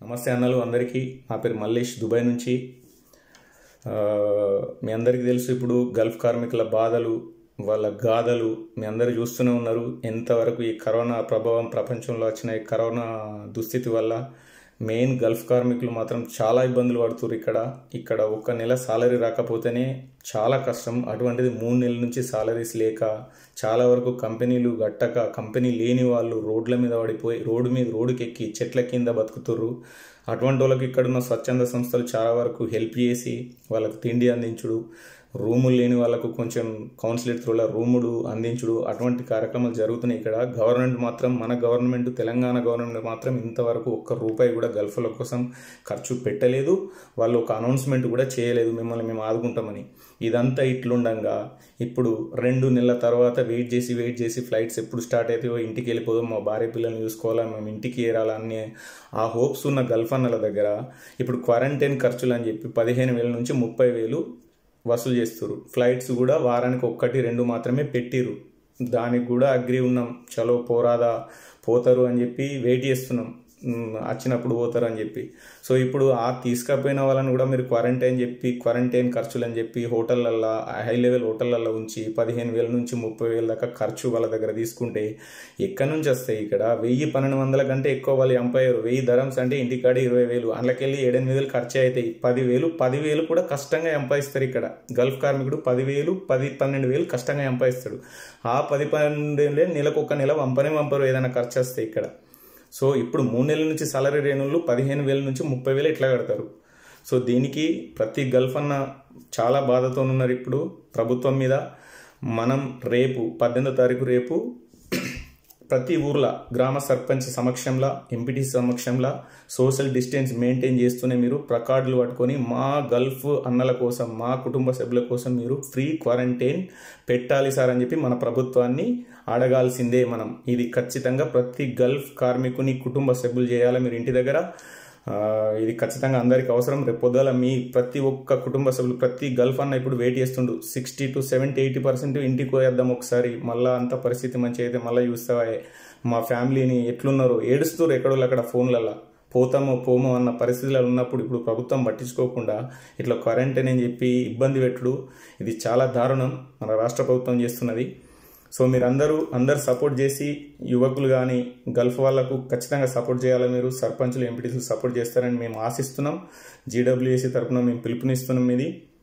నమస్తే అన్నలు అందరికీ. నా పేరు మల్లేష్, దుబాయ్ నుంచి. మీ అందరికీ తెలుసు, ఇప్పుడు గల్ఫ్ కార్మికుల బాధలు, వాళ్ళ గాథలు మీ అందరూ చూస్తూనే ఉన్నారు. ఎంతవరకు ఈ కరోనా ప్రభావం, ప్రపంచంలో వచ్చిన ఈ కరోనా దుస్థితి వల్ల మెయిన్ గల్ఫ్ కార్మికులు మాత్రం చాలా ఇబ్బందులు పడుతున్నారు. ఇక్కడ ఒక్క నెల సాలరీ రాకపోతేనే చాలా కష్టం. అటువంటిది 3 నెలల నుంచి సాలరీస్ లేక చాలా వరకు కంపెనీలు గట్టక, కంపెనీ లేని వాళ్ళు రోడ్ల మీద పడిపోయి రోడ్డుకి ఎక్కి చెట్ల కింద బతుకుతుర్రు. అటువంటి వాళ్ళకి ఇక్కడున్న స్వచ్ఛంద సంస్థలు చాలా వరకు హెల్ప్ చేసి వాళ్ళకు తిండి అందించుడు, రూములు లేని వాళ్ళకు కొంచెం కౌన్సిలర్ త్రూలో రూములు అందించుడు, అటువంటి కార్యక్రమాలు జరుగుతున్నాయి ఇక్కడ. గవర్నమెంట్ మాత్రం, మన గవర్నమెంట్, తెలంగాణ గవర్నమెంట్ మాత్రం ఇంతవరకు ₹1 కూడా గల్ఫ్ల కోసం ఖర్చు పెట్టలేదు. వాళ్ళు ఒక అనౌన్స్మెంట్ కూడా చేయలేదు, మిమ్మల్ని మేము ఆదుకుంటామని. ఇదంతా ఇట్లుండగా ఇప్పుడు 2 నెలల తర్వాత వెయిట్ చేసి ఫ్లైట్స్ ఎప్పుడు స్టార్ట్ అవుతాయో, ఇంటికి వెళ్ళిపోదాం, మా భార్య పిల్లల్ని చూసుకోవాలా, మేము ఇంటికి ఏరాలన్నీ ఆ హోప్స్ ఉన్న గల్ఫ్ అన్నల దగ్గర ఇప్పుడు క్వారంటైన్ ఖర్చులు అని చెప్పి 15,000 నుంచి 30,000 వసూలు చేస్తారు. ఫ్లైట్స్ కూడా వారానికి 1-2 మాత్రమే పెట్టిరు. దానికి కూడా అగ్రి ఉన్నాం, చలో పోరాదా, పోతారు అని చెప్పి వెయిట్ చేస్తున్నాం, వచ్చినప్పుడు పోతారు అని చెప్పి. సో ఇప్పుడు ఆ తీసుకపోయిన వాళ్ళని కూడా మీరు క్వారంటైన్ ఖర్చులు అని చెప్పి హోటళ్ళల్లో, హై లెవెల్ హోటళ్ళల్లో ఉంచి 15,000 నుంచి 30,000 దాకా ఖర్చు వాళ్ళ దగ్గర తీసుకుంటే ఎక్కడి నుంచి వస్తాయి? ఇక్కడ 1,000-1,200 కంటే ఎక్కువ వాళ్ళు ఎంపయ్యారు. 1,000 దరమ్స్ అంటే ఇంటికాడ 20,000, అందులోకెళ్ళి 7-8,000 ఖర్చు అవుతాయి. 10,000 కూడా కష్టంగా ఎంపాయిస్తారు. ఇక్కడ గల్ఫ్ కార్మికుడు 10,000-12,000 కష్టంగా ఎంపాయిస్తాడు. ఆ 10-12 నెలకు ఒక నెల వంపరు ఏదైనా ఖర్చు వస్తాయి ఇక్కడ. సో ఇప్పుడు 3 నెలల నుంచి సాలరీ రేణులు 15,000 నుంచి 30,000 ఇట్లా కడతారు. సో దీనికి ప్రతి గల్ఫ్ అన్న చాలా బాధతో ఉన్నారు ఇప్పుడు ప్రభుత్వం మీద. మనం రేపు 18వ తారీఖు రేపు ప్రతి ఊర్లో గ్రామ సర్పంచ్ సమక్షంలో, ఎంపీటీ సమక్షంలో సోషల్ డిస్టెన్స్ మెయింటైన్ చేస్తూనే మీరు ప్లకార్డులు పట్టుకొని మా గల్ఫ్ అన్నల కోసం, మా కుటుంబ సభ్యుల కోసం మీరు ఫ్రీ క్వారంటైన్ పెట్టాలి సార్ అని చెప్పి మన ప్రభుత్వాన్ని అడగాల్సిందే మనం. ఇది ఖచ్చితంగా ప్రతి గల్ఫ్ కార్మికుని కుటుంబ సభ్యులు చేయాలి మీరు ఇంటి దగ్గర. ఇది ఖచ్చితంగా అందరికి అవసరం. రేపు పొద్దుల మీ ప్రతి ఒక్క కుటుంబ సభ్యులు, ప్రతి గల్ఫ్ అన్న ఇప్పుడు వెయిట్ చేస్తుండు. 60-70-80% ఇంటికి పోయేద్దాం ఒకసారి, మళ్ళీ అంత పరిస్థితి మంచి అయితే మళ్ళీ చూస్తావా మా ఫ్యామిలీని ఎట్లున్నారో ఏడుస్తారు ఎక్కడోళ్ళు అక్కడ ఫోన్లలో. పోమో అన్న పరిస్థితులు ఉన్నప్పుడు ఇప్పుడు ప్రభుత్వం పట్టించుకోకుండా ఇట్లా క్వారంటైన్ అని చెప్పి ఇబ్బంది పెట్టుడు, ఇది చాలా దారుణం మన రాష్ట్ర ప్రభుత్వం చేస్తున్నది. సో మీరు అందరూ సపోర్ట్ చేసి, యువకులు కానీ గల్ఫ్ వాళ్లకు ఖచ్చితంగా సపోర్ట్ చేయాలి. మీరు సర్పంచులు, ఎంపీటీసీలు సపోర్ట్ చేస్తారని మేము ఆశిస్తున్నాం. GWAC తరఫున మేము పిలుపునిస్తున్నాం. ఇది